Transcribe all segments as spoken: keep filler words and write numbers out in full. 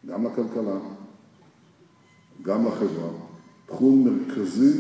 גם לכלכלה, גם לחברה, תחום מרכזי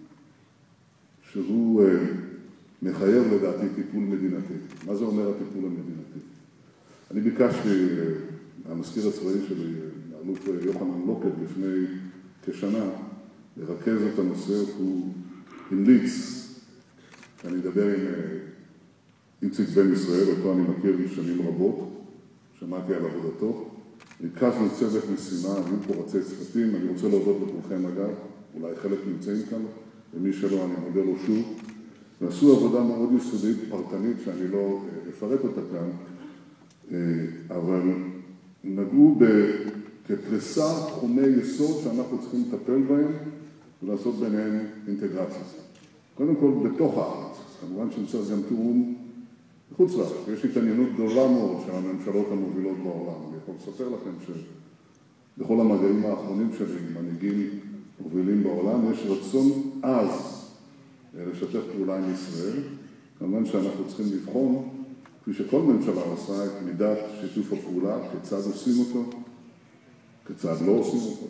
שהוא מחייב לדעתי טיפול מדינתי. מה זה אומר הטיפול המדינתי? אני ביקשתי מהמזכיר הצבאי שלי, האלוף יוחנן לוקד, לפני כשנה, לרכז את הנושא. הוא המליץ שאני אדבר עם איציק בן ישראל, אותו אני מכיר שנים רבות, שמעתי על עבודתו. ריכזנו צוות משימה, היו פה רצי צוותים, אני רוצה להודות לכולכם אגב, אולי חלק נמצאים כאן, ומי שלא אני מודה לו שוב. ועשו עבודה מאוד יסודית, פרטנית, שאני לא אפרט אותה כאן, אבל נגעו כפריסה תחומי יסוד שאנחנו צריכים לטפל בהם ולעשות ביניהם אינטגרציה. קודם כל, בתוך הארץ, כמובן שנצטרך גם תיאום מחוץ לארץ. יש התעניינות גדולה מאוד של הממשלות המובילות בעולם. אני יכול לספר לכם שבכל המגעים האחרונים שלי, מנהיגים מובילים בעולם, יש רצון עז לשתף פעולה עם ישראל. כמובן שאנחנו צריכים לבחון, כפי שכל ממשלה עושה, את מידת שיתוף הפעולה, כיצד עושים אותו, כיצד לא עושים אותו.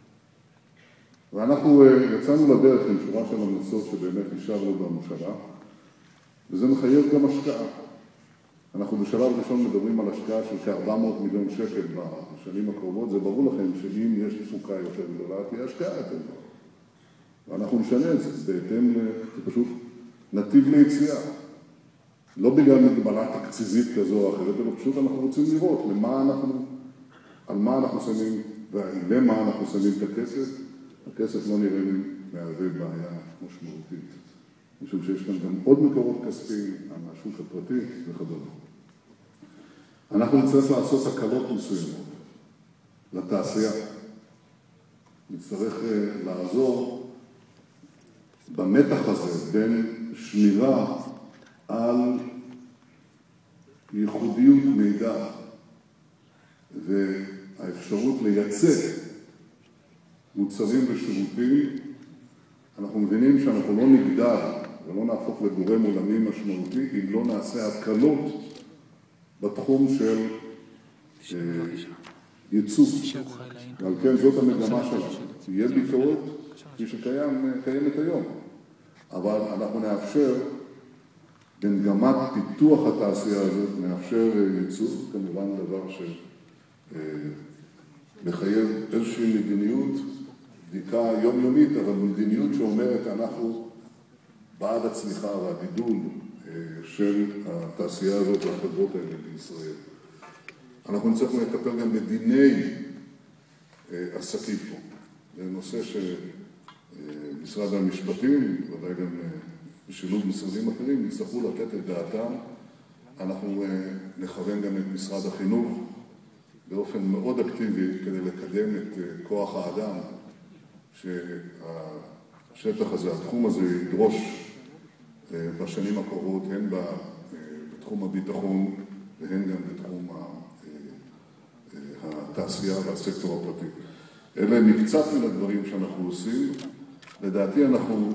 ואנחנו יצאנו לדרך עם שורה של המלצות שבאמת נשארנו בממשלה, וזה מחייב גם השקעה. אנחנו בשלב ראשון מדברים על השקעה של כ-ארבע מאות מיליון שקל בשנים הקרובות. זה ברור לכם שאם יש תפוקה יותר גדולה, תהיה השקעה יותר גדולה. ואנחנו נשנה את זה, בהתאם, זה פשוט נתיב ליציאה. לא בגלל מגבלה תקציבית כזו או אחרת, אלא פשוט אנחנו רוצים לראות למה אנחנו, על מה אנחנו שמים, ולמה אנחנו שמים את הכסף. הכסף לא נראה לי מהווה בעיה משמעותית. משום שיש כאן גם עוד מקורות כספיים, מהשוק הפרטי וכדומה. אנחנו נצטרך לעשות הקלות מסוימות לתעשייה. נצטרך לעזור במתח הזה בין שמירה על ייחודיות מידע והאפשרות לייצא מוצרים ושירותים. אנחנו מבינים שאנחנו לא נגדל ולא נהפוך לגורם עולמי משמעותי אם לא נעשה הקלות בתחום של ייצוא. ועל כן זאת המגמה שלנו. תהיה ביקורת כפי שקיימת היום. אבל אנחנו נאפשר, במגמת פיתוח התעשייה הזאת, נאפשר ייצוא, כמובן דבר שמחייב איזושהי מדיניות, בדיקה יומיומית, אבל מדיניות שאומרת אנחנו בעד הצמיחה והגידול של התעשייה הזאת והחברות האלה בישראל. אנחנו נצטרך לטפל גם בדיני עסקים פה. זה נושא שמשרד המשפטים, ודאי גם בשילוב משרדים אחרים, יצטרכו לתת את דעתם. אנחנו נכוון גם את משרד החינוך באופן מאוד אקטיבי כדי לקדם את כוח האדם שהשטח הזה, התחום הזה ידרוש בשנים הקרובות, הן בתחום הביטחון והן גם בתחום התעשייה והסקטור הפרטי. אלה מקצת מן הדברים שאנחנו עושים. לדעתי אנחנו